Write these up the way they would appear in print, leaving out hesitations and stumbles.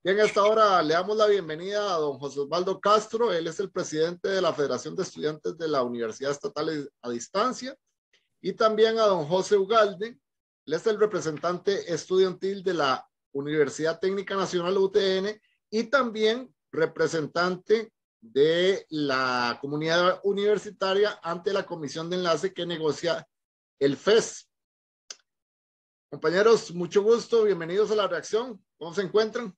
Bien, a esta hora le damos la bienvenida a don José Osvaldo Castro. Él es el presidente de la Federación de Estudiantes de la Universidad Estatal a Distancia. Y también a don José Ugalde. Él es el representante estudiantil de la Universidad Técnica Nacional UTN y también representante de la comunidad universitaria ante la comisión de enlace que negocia el FES. Compañeros, mucho gusto. Bienvenidos a la reacción. ¿Cómo se encuentran?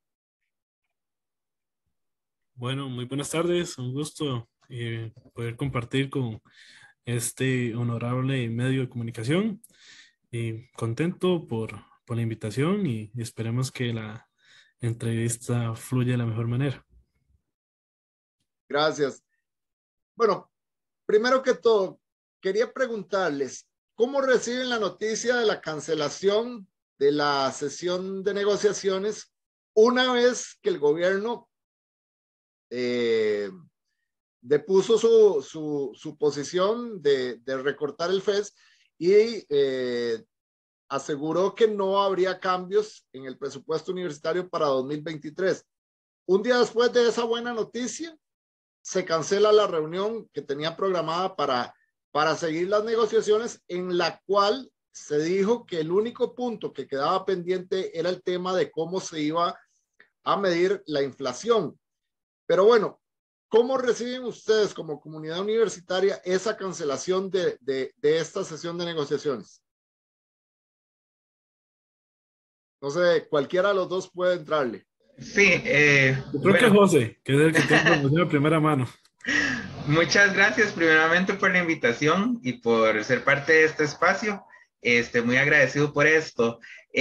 Bueno, muy buenas tardes, un gusto poder compartir con este honorable medio de comunicación. Contento por la invitación y esperemos que la entrevista fluya de la mejor manera. Gracias. Bueno, primero que todo, quería preguntarles, ¿cómo reciben la noticia de la cancelación de la sesión de negociaciones una vez que el gobierno eh, depuso su posición de recortar el FES y aseguró que no habría cambios en el presupuesto universitario para 2023? Un día después de esa buena noticia, se cancela la reunión que tenía programada para seguir las negociaciones, en la cual se dijo que el único punto que quedaba pendiente era el tema de cómo se iba a medir la inflación. Pero bueno, ¿cómo reciben ustedes como comunidad universitaria esa cancelación de esta sesión de negociaciones? No sé, cualquiera de los dos puede entrarle. Sí, Yo creo que bueno, José, que es el que tiene información de primera mano. muchas gracias primeramente por la invitación y por ser parte de este espacio. Muy agradecido por esto.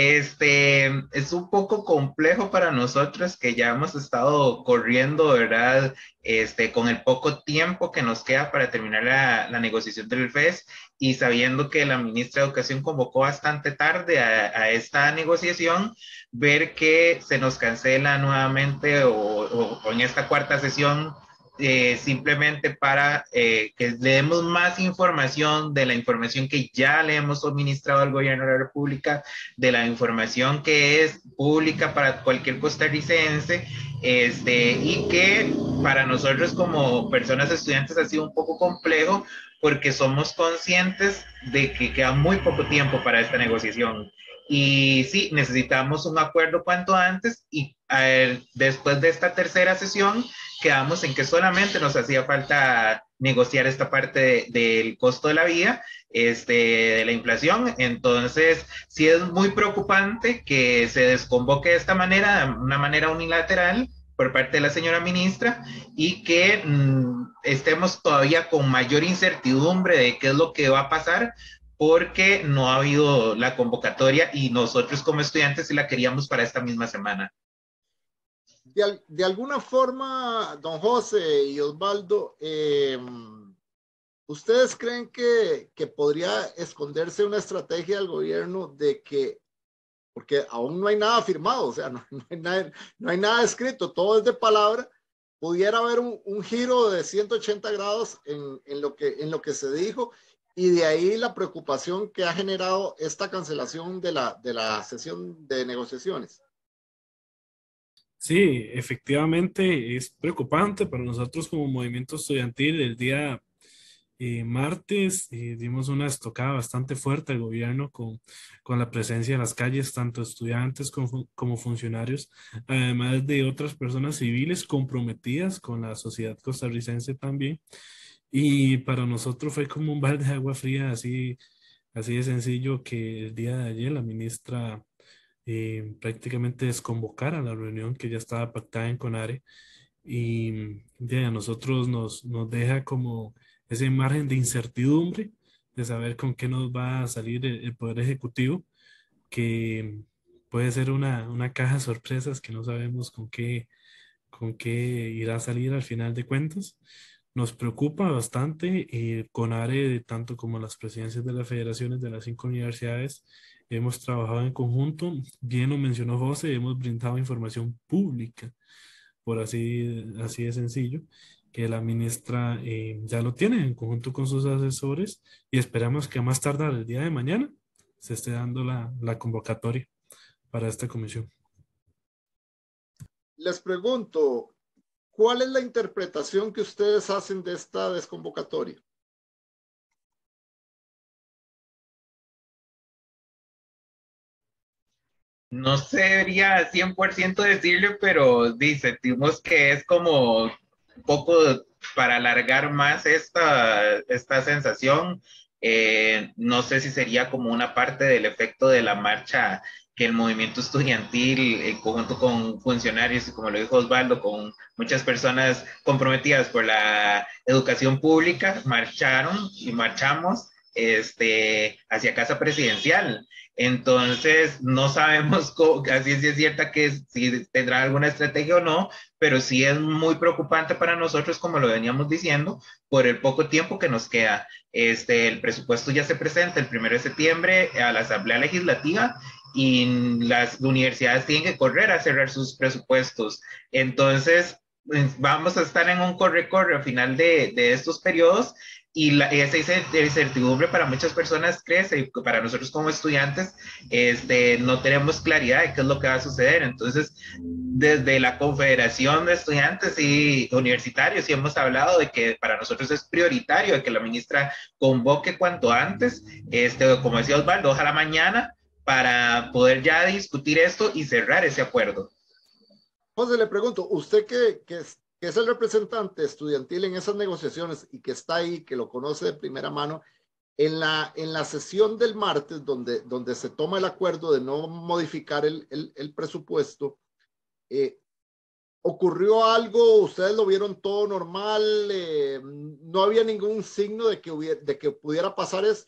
Es un poco complejo para nosotros que ya hemos estado corriendo, ¿verdad? Con el poco tiempo que nos queda para terminar la negociación del FES y sabiendo que la ministra de Educación convocó bastante tarde a esta negociación, ver que se nos cancela nuevamente o en esta cuarta sesión simplemente para que le demos más información de la información que ya le hemos suministrado al gobierno de la República, de la información que es pública para cualquier costarricense, y que para nosotros como personas estudiantes ha sido un poco complejo porque somos conscientes de que queda muy poco tiempo para esta negociación. Y sí, necesitamos un acuerdo cuanto antes y después de esta tercera sesión quedamos en que solamente nos hacía falta negociar esta parte del costo de la vida, de la inflación. Entonces, sí es muy preocupante que se desconvoque de esta manera, una manera unilateral por parte de la señora ministra y que estemos todavía con mayor incertidumbre de qué es lo que va a pasar porque no ha habido la convocatoria y nosotros como estudiantes sí la queríamos para esta misma semana. De alguna forma, don José y Osvaldo, ¿ustedes creen que podría esconderse una estrategia del gobierno de que, porque aún no hay nada firmado, o sea, no hay nada escrito, todo es de palabra, pudiera haber un giro de 180 grados en lo que se dijo, y de ahí la preocupación que ha generado esta cancelación de la sesión de negociaciones? Sí, efectivamente es preocupante para nosotros como movimiento estudiantil. El día martes dimos una estocada bastante fuerte al gobierno con la presencia en las calles, tanto estudiantes como funcionarios, además de otras personas civiles comprometidas con la sociedad costarricense también. Y para nosotros fue como un balde de agua fría, así de sencillo, que el día de ayer la ministra prácticamente desconvocara la reunión que ya estaba pactada en CONARE y a nosotros nos deja como ese margen de incertidumbre de saber con qué nos va a salir el Poder Ejecutivo, que puede ser una caja de sorpresas que no sabemos con qué irá a salir al final de cuentas. Nos preocupa bastante CONARE, tanto como las presidencias de las federaciones de las 5 universidades. Hemos trabajado en conjunto, bien lo mencionó José, hemos brindado información pública, por así de sencillo, que la ministra ya lo tiene en conjunto con sus asesores y esperamos que a más tardar el día de mañana se esté dando la convocatoria para esta comisión. Les pregunto, ¿cuál es la interpretación que ustedes hacen de esta desconvocatoria? No sería 100% decirle, pero sentimos que es como un poco para alargar más esta sensación. No sé si sería como una parte del efecto de la marcha que el movimiento estudiantil, en conjunto con funcionarios, y como lo dijo Osvaldo, con muchas personas comprometidas por la educación pública, marcharon y marchamos hacia Casa Presidencial. Entonces, no sabemos a ciencia cierta que si tendrá alguna estrategia o no, pero sí es muy preocupante para nosotros, como lo veníamos diciendo, por el poco tiempo que nos queda. El presupuesto ya se presenta el 1 de septiembre a la Asamblea Legislativa y las universidades tienen que correr a cerrar sus presupuestos. Entonces, vamos a estar en un corre-corre al final de estos periodos y esa incertidumbre para muchas personas crece y para nosotros como estudiantes no tenemos claridad de qué es lo que va a suceder. Entonces, desde la Confederación de Estudiantes y Universitarios sí hemos hablado de que para nosotros es prioritario de que la ministra convoque cuanto antes, como decía Osvaldo, ojalá mañana, para poder ya discutir esto y cerrar ese acuerdo. José, le pregunto, usted que es el representante estudiantil en esas negociaciones y que está ahí, que lo conoce de primera mano, en la sesión del martes, donde se toma el acuerdo de no modificar el presupuesto, ¿ocurrió algo? ¿Ustedes lo vieron todo normal? ¿No había ningún signo de que pudiera pasar esto?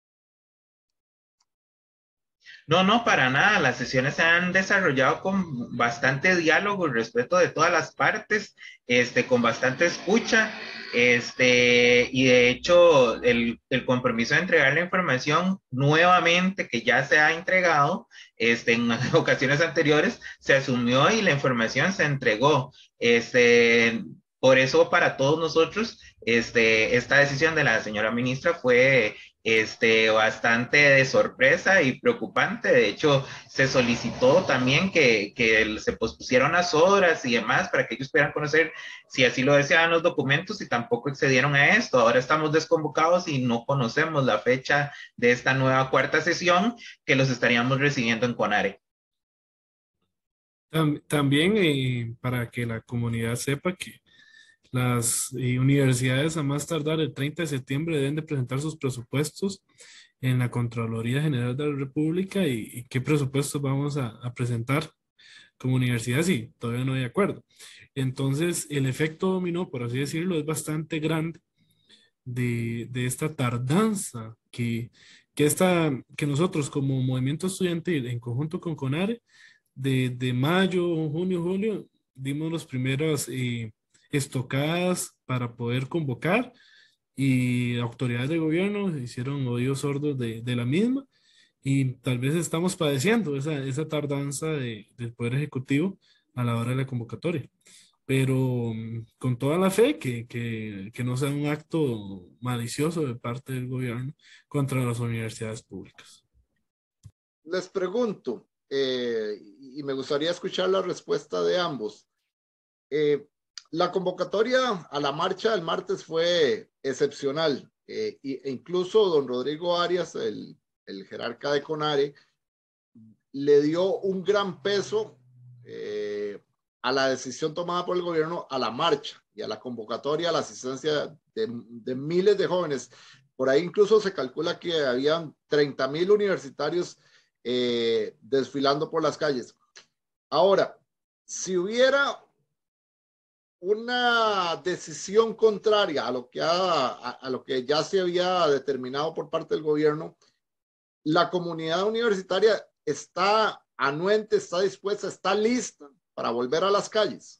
No, no, para nada. Las sesiones se han desarrollado con bastante diálogo y respeto de todas las partes, con bastante escucha, y de hecho el compromiso de entregar la información nuevamente que ya se ha entregado, en ocasiones anteriores se asumió y la información se entregó, por eso para todos nosotros, esta decisión de la señora ministra fue bastante de sorpresa y preocupante. De hecho, se solicitó también que se pospusieran las horas y demás para que ellos pudieran conocer si así lo deseaban los documentos y tampoco accedieron a esto. Ahora estamos desconvocados y no conocemos la fecha de esta nueva cuarta sesión que los estaríamos recibiendo en CONARE. También para que la comunidad sepa que las universidades a más tardar el 30 de septiembre deben de presentar sus presupuestos en la Contraloría General de la República y qué presupuestos vamos a presentar como universidad si todavía no hay acuerdo. Entonces, el efecto dominó, por así decirlo, es bastante grande de esta tardanza que nosotros como movimiento estudiantil en conjunto con CONARE, de mayo, junio, julio, dimos las primeras estocadas para poder convocar y autoridades de gobierno hicieron oídos sordos de la misma y tal vez estamos padeciendo esa tardanza del Poder Ejecutivo a la hora de la convocatoria. Pero con toda la fe que no sea un acto malicioso de parte del gobierno contra las universidades públicas. Les pregunto, y me gustaría escuchar la respuesta de ambos. La convocatoria a la marcha del martes fue excepcional, e incluso don Rodrigo Arias, el jerarca de CONARE, le dio un gran peso a la decisión tomada por el gobierno a la marcha y a la convocatoria, a la asistencia de miles de jóvenes. Por ahí incluso se calcula que habían 30,000 universitarios desfilando por las calles. Ahora, si hubiera una decisión contraria a lo que ya se había determinado por parte del gobierno, la comunidad universitaria está anuente, está dispuesta, está lista para volver a las calles.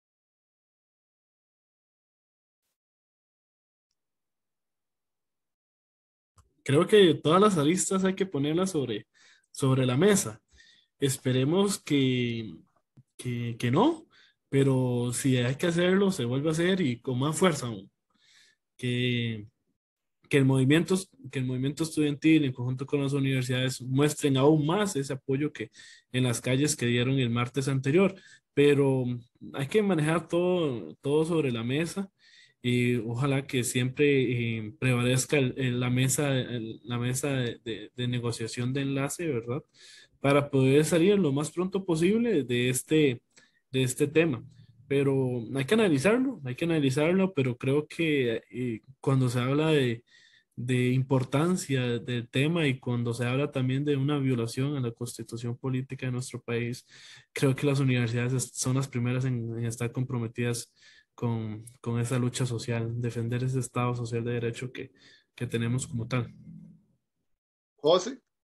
Creo que todas las aristas hay que ponerlas sobre la mesa. Esperemos que no, pero si hay que hacerlo, se vuelve a hacer y con más fuerza aún. Que, que el movimiento estudiantil en conjunto con las universidades muestren aún más ese apoyo que en las calles que dieron el martes anterior. Pero hay que manejar todo sobre la mesa y ojalá que siempre prevalezca la mesa de negociación de enlace, ¿verdad? Para poder salir lo más pronto posible de este tema. Pero hay que analizarlo, pero creo que cuando se habla de importancia del tema y cuando se habla también de una violación a la constitución política de nuestro país, creo que las universidades son las primeras en estar comprometidas con esa lucha social, defender ese Estado social de derecho que tenemos como tal. José.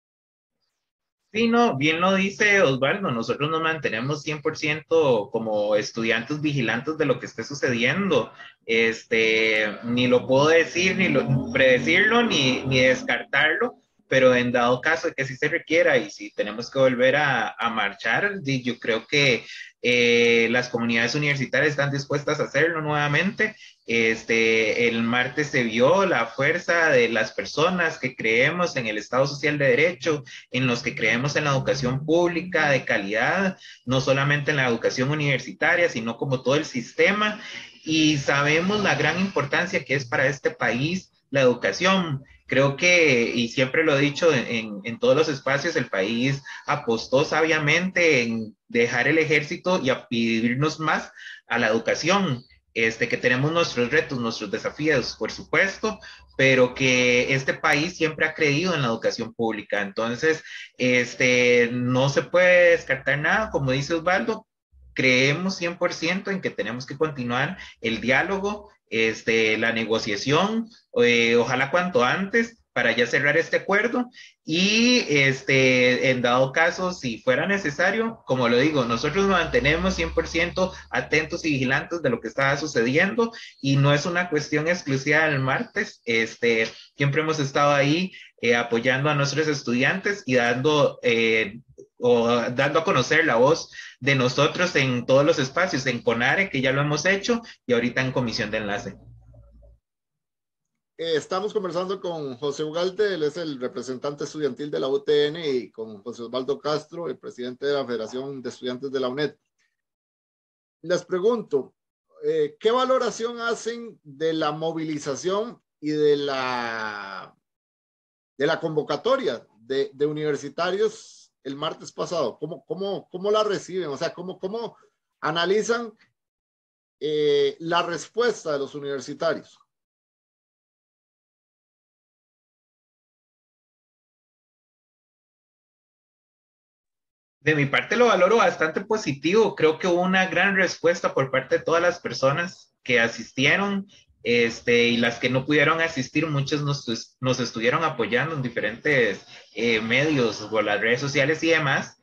Sí, no, bien lo dice Osvaldo, nosotros nos mantenemos 100% como estudiantes vigilantes de lo que esté sucediendo. Ni lo puedo decir, predecirlo, ni descartarlo, pero en dado caso de que sí se requiera y si tenemos que volver a marchar, yo creo que las comunidades universitarias están dispuestas a hacerlo nuevamente. El martes se vio la fuerza de las personas que creemos en el Estado Social de Derecho, en los que creemos en la educación pública de calidad, no solamente en la educación universitaria, sino como todo el sistema, y sabemos la gran importancia que es para este país la educación. Creo que, y siempre lo he dicho en todos los espacios, el país apostó sabiamente en dejar el ejército y a pedirnos más a la educación. Que tenemos nuestros retos, nuestros desafíos, por supuesto, pero que este país siempre ha creído en la educación pública. Entonces, no se puede descartar nada, como dice Osvaldo, creemos 100% en que tenemos que continuar el diálogo, la negociación, ojalá cuanto antes para ya cerrar este acuerdo y en dado caso, si fuera necesario, como lo digo, nosotros nos mantenemos 100% atentos y vigilantes de lo que está sucediendo y no es una cuestión exclusiva del martes, siempre hemos estado ahí apoyando a nuestros estudiantes y dando a conocer la voz de nosotros en todos los espacios, en CONARE, que ya lo hemos hecho, y ahorita en Comisión de Enlace. Estamos conversando con José Ugalde, él es el representante estudiantil de la UTN, y con José Osvaldo Castro, el presidente de la Federación de Estudiantes de la UNED. Les pregunto, ¿qué valoración hacen de la movilización y de la convocatoria de universitarios el martes pasado? ¿Cómo la reciben? O sea, ¿cómo analizan la respuesta de los universitarios? De mi parte lo valoro bastante positivo. Creo que hubo una gran respuesta por parte de todas las personas que asistieron, y las que no pudieron asistir, muchos nos estuvieron apoyando en diferentes medios, por las redes sociales y demás.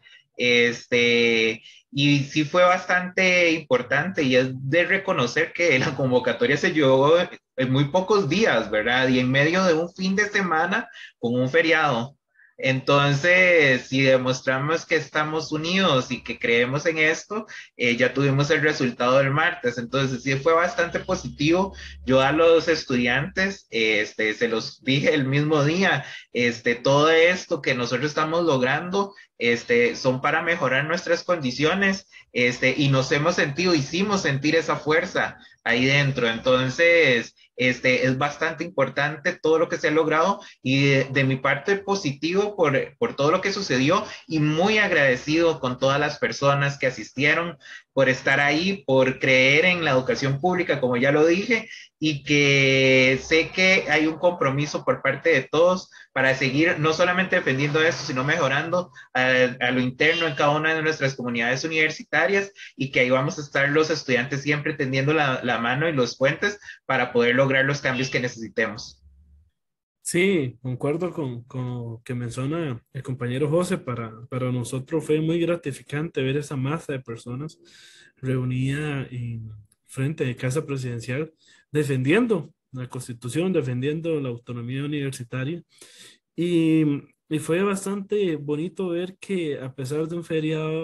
Y sí fue bastante importante y es de reconocer que la convocatoria se llevó en muy pocos días, ¿verdad? Y en medio de un fin de semana con un feriado. Entonces, si demostramos que estamos unidos y que creemos en esto, ya tuvimos el resultado del martes. Entonces, sí fue bastante positivo. Yo a los estudiantes, se los dije el mismo día, todo esto que nosotros estamos logrando, son para mejorar nuestras condiciones, y nos hicimos sentir esa fuerza ahí dentro. Entonces, es bastante importante todo lo que se ha logrado y de mi parte positivo por todo lo que sucedió y muy agradecido con todas las personas que asistieron, por estar ahí, por creer en la educación pública, como ya lo dije, y que sé que hay un compromiso por parte de todos para seguir no solamente defendiendo esto, sino mejorando a lo interno en cada una de nuestras comunidades universitarias y que ahí vamos a estar los estudiantes siempre tendiendo la mano y los puentes para poder lograr los cambios que necesitemos. Sí, concuerdo con lo que menciona el compañero José. Para nosotros fue muy gratificante ver esa masa de personas reunida en frente de Casa Presidencial defendiendo la Constitución, defendiendo la autonomía universitaria. Y, y fue bastante bonito ver que a pesar de un feriado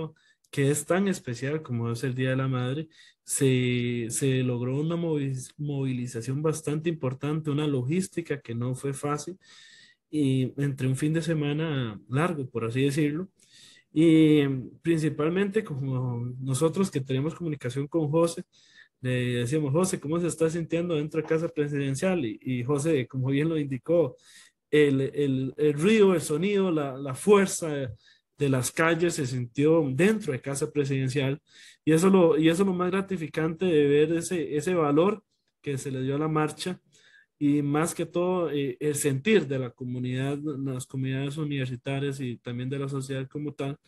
que es tan especial como es el Día de la Madre, se logró una movilización bastante importante, una logística que no fue fácil, y entre un fin de semana largo, por así decirlo. Y principalmente como nosotros que tenemos comunicación con José, le decíamos, José, ¿cómo se está sintiendo dentro de Casa Presidencial? Y José, como bien lo indicó, el ruido, el sonido, la fuerza de las calles se sintió dentro de Casa Presidencial, y eso es lo más gratificante de ver ese valor que se le dio a la marcha, y más que todo el sentir de la comunidad, las comunidades universitarias y también de la sociedad como tal,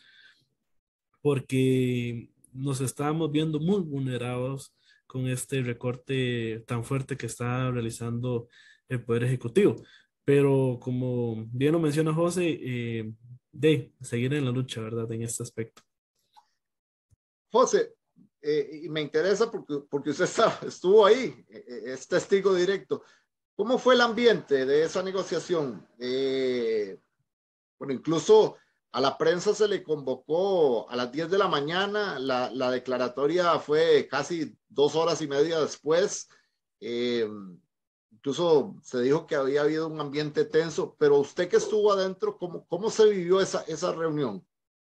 porque nos estábamos viendo muy vulnerados con este recorte tan fuerte que está realizando el Poder Ejecutivo. Pero como bien lo menciona José, de seguir en la lucha, ¿verdad? En este aspecto. José, y me interesa porque usted estuvo ahí, es testigo directo. ¿Cómo fue el ambiente de esa negociación? Bueno, incluso a la prensa se le convocó a las 10 de la mañana, la declaratoria fue casi 2 horas y media después. Eh, Incluso se dijo que había habido un ambiente tenso, pero usted que estuvo adentro, ¿cómo se vivió esa reunión?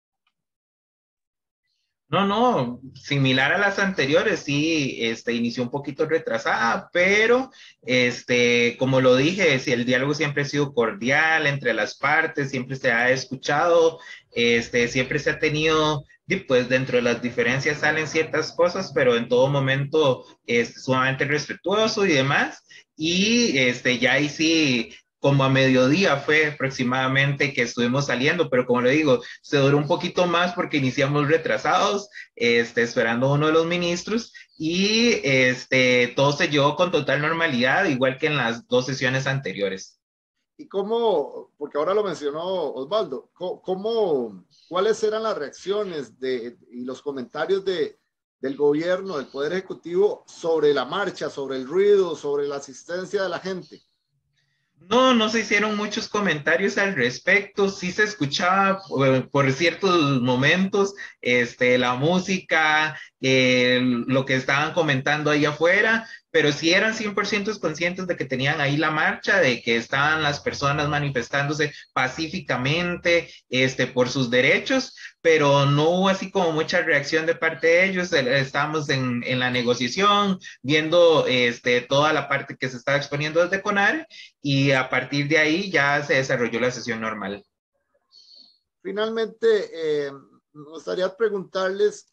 No, no, similar a las anteriores, sí, inició un poquito retrasada, pero, como lo dije, si el diálogo siempre ha sido cordial entre las partes, siempre se ha escuchado, siempre se ha tenido, y pues dentro de las diferencias salen ciertas cosas, pero en todo momento es sumamente respetuoso y demás, y ya ahí sí como a mediodía fue aproximadamente que estuvimos saliendo, pero como le digo, se duró un poquito más porque iniciamos retrasados, esperando a uno de los ministros y todo se llevó con total normalidad, igual que en las dos sesiones anteriores. ¿Y cómo, porque ahora lo mencionó Osvaldo, cuáles eran las reacciones y los comentarios del gobierno, del Poder Ejecutivo sobre la marcha, sobre el ruido, sobre la asistencia de la gente? No, no se hicieron muchos comentarios al respecto, sí se escuchaba por ciertos momentos la música, lo que estaban comentando ahí afuera, pero sí eran 100% conscientes de que tenían ahí la marcha, de que estaban las personas manifestándose pacíficamente por sus derechos, pero no hubo así como mucha reacción de parte de ellos. Estábamos en la negociación, viendo toda la parte que se estaba exponiendo desde CONARE, y a partir de ahí ya se desarrolló la sesión normal. Finalmente, me gustaría preguntarles,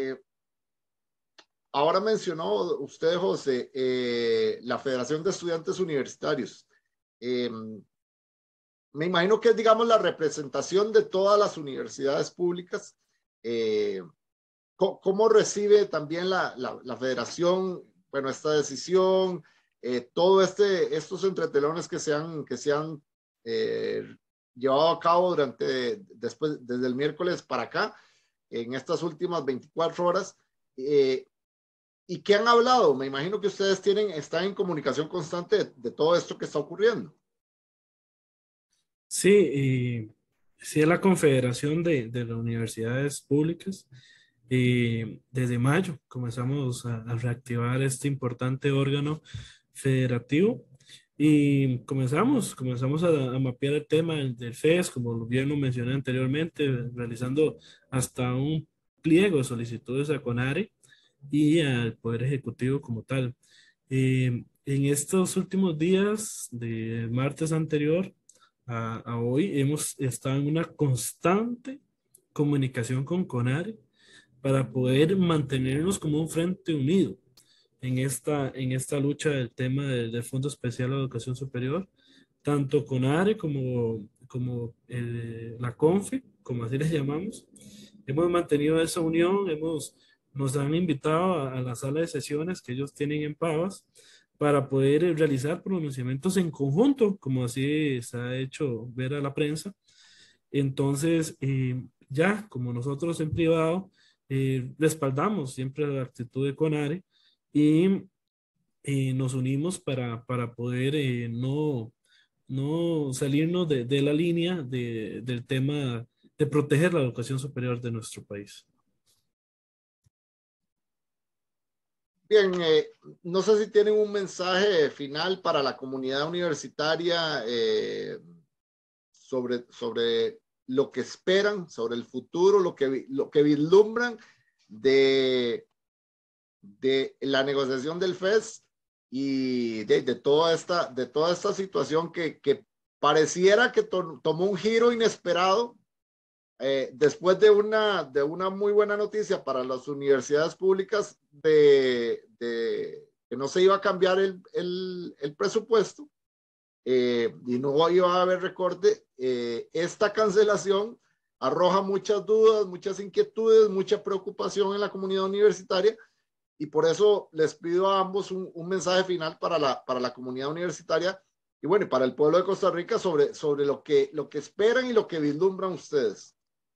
ahora mencionó usted, José, la Federación de Estudiantes Universitarios. Me imagino que es, digamos, la representación de todas las universidades públicas. ¿Cómo recibe también la federación, bueno, esta decisión, todo estos entretelones que se han llevado a cabo desde el miércoles para acá, en estas últimas 24 horas? ¿Y qué han hablado? Me imagino que ustedes están en comunicación constante de todo esto que está ocurriendo. Sí, y sí es la Confederación de las Universidades Públicas. Y desde mayo comenzamos a reactivar este importante órgano federativo, y comenzamos a mapear el tema del FES, como bien lo mencioné anteriormente, realizando hasta un pliego de solicitudes a CONARE y al Poder Ejecutivo como tal. En estos últimos días, de martes anterior a hoy, hemos estado en una constante comunicación con CONARE para poder mantenernos como un frente unido en esta lucha del tema del Fondo Especial de Educación Superior, tanto CONARE como la CONFE, como así les llamamos. Hemos mantenido esa unión, nos han invitado a la sala de sesiones que ellos tienen en Pavas para poder realizar pronunciamientos en conjunto, como así se ha hecho ver a la prensa. Entonces, ya como nosotros en privado, respaldamos siempre la actitud de CONARE, y nos unimos para poder no salirnos de la línea del tema de proteger la educación superior de nuestro país. Bien, no sé si tienen un mensaje final para la comunidad universitaria sobre lo que esperan, sobre el futuro, lo que vislumbran de la negociación del FES y de toda esta situación que pareciera que tomó un giro inesperado después de una muy buena noticia para las universidades públicas que no se iba a cambiar el presupuesto y no iba a haber recorte. Esta cancelación arroja muchas dudas, muchas inquietudes, mucha preocupación en la comunidad universitaria, y por eso les pido a ambos un mensaje final para la comunidad universitaria y bueno, para el pueblo de Costa Rica sobre lo que esperan y lo que vislumbran ustedes.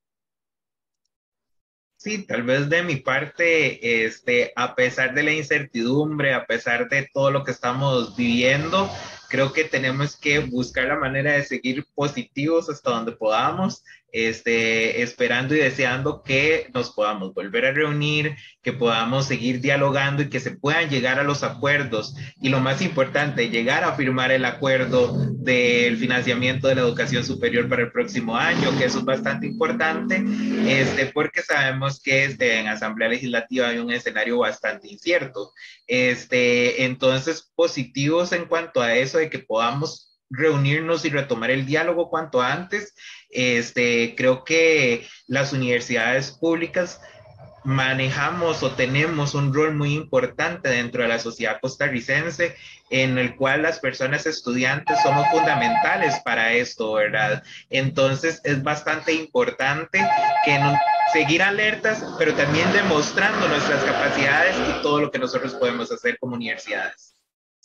Sí, tal vez de mi parte, a pesar de la incertidumbre, a pesar de todo lo que estamos viviendo, creo que tenemos que buscar la manera de seguir positivos hasta donde podamos, esperando y deseando que nos podamos volver a reunir, que podamos seguir dialogando y que se puedan llegar a los acuerdos. Y lo más importante, llegar a firmar el acuerdo del financiamiento de la educación superior para el próximo año, que eso es bastante importante, porque sabemos que en Asamblea Legislativa hay un escenario bastante incierto. Entonces, positivos en cuanto a eso de que podamos reunirnos y retomar el diálogo cuanto antes. Creo que las universidades públicas manejamos o tenemos un rol muy importante dentro de la sociedad costarricense, en el cual las personas estudiantes somos fundamentales para esto, ¿verdad? Entonces es bastante importante que seguir alertas, pero también demostrando nuestras capacidades y todo lo que nosotros podemos hacer como universidades.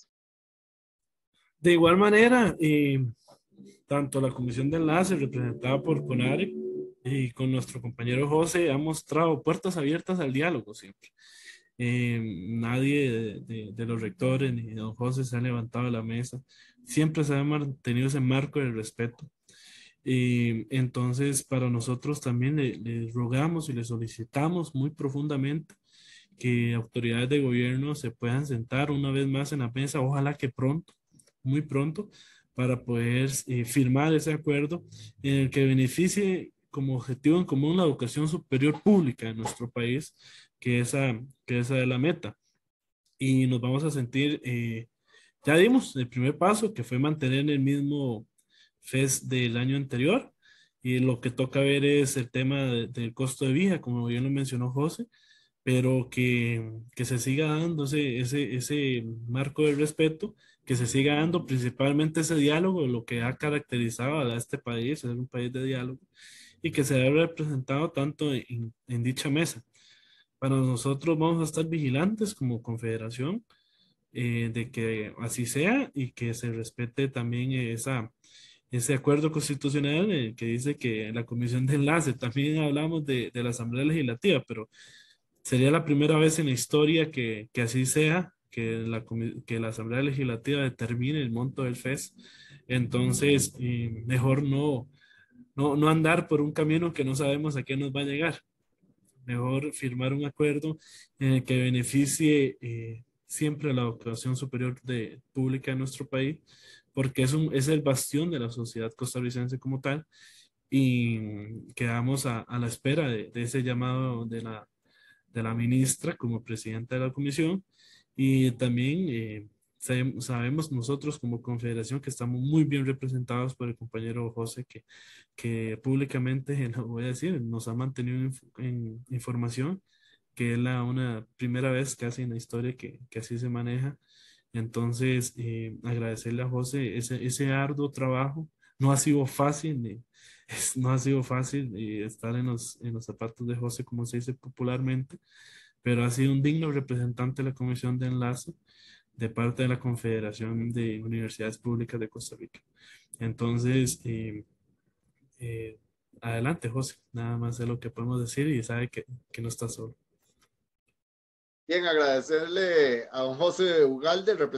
De igual manera, tanto la Comisión de Enlace, representada por CONARE, y con nuestro compañero José, ha mostrado puertas abiertas al diálogo siempre. Nadie de los rectores ni don José se ha levantado de la mesa. Siempre se ha mantenido ese marco del respeto. Entonces, para nosotros también le rogamos y le solicitamos muy profundamente que autoridades de gobierno se puedan sentar una vez más en la mesa, ojalá que pronto, muy pronto, para poder firmar ese acuerdo en el que beneficie como objetivo en común la educación superior pública en nuestro país, que esa es la meta. Y nos vamos a sentir, ya dimos el primer paso, que fue mantener el mismo FES del año anterior, y lo que toca ver es el tema del costo de vida, como bien lo mencionó José, pero que se siga dando ese marco de respeto, que se siga dando principalmente ese diálogo, lo que ha caracterizado a este país, es un país de diálogo, y que se ha representado tanto en dicha mesa. Para nosotros vamos a estar vigilantes como confederación de que así sea y que se respete también ese acuerdo constitucional que dice que la comisión de enlace, también hablamos de la Asamblea Legislativa, pero sería la primera vez en la historia que así sea, que la Asamblea Legislativa determine el monto del FES. Entonces, mejor no andar por un camino que no sabemos a qué nos va a llegar. Mejor firmar un acuerdo en el que beneficie siempre a la educación superior pública de nuestro país, porque es el bastión de la sociedad costarricense como tal, y quedamos a la espera de ese llamado de la ministra como presidenta de la comisión, y también sabemos nosotros como confederación que estamos muy bien representados por el compañero José, que públicamente, lo voy a decir, nos ha mantenido en información, que es una primera vez casi en la historia que así se maneja. Entonces, agradecerle a José ese arduo trabajo. No ha sido fácil, no ha sido fácil estar en los zapatos de José, como se dice popularmente, pero ha sido un digno representante de la Comisión de Enlace de parte de la Confederación de Universidades Públicas de Costa Rica. Entonces, eh, adelante, José, nada más es lo que podemos decir, y sabe que no está solo. Bien, agradecerle a don José Ugalde, el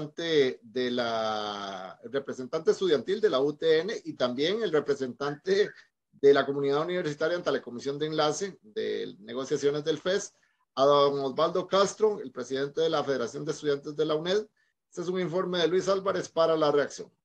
representante estudiantil de la UTN, y también el representante de la comunidad universitaria ante la Comisión de Enlace de Negociaciones del FES, a don Osvaldo Castro, el presidente de la Federación de Estudiantes de la UNED. Este es un informe de Luis Álvarez para La Reacción.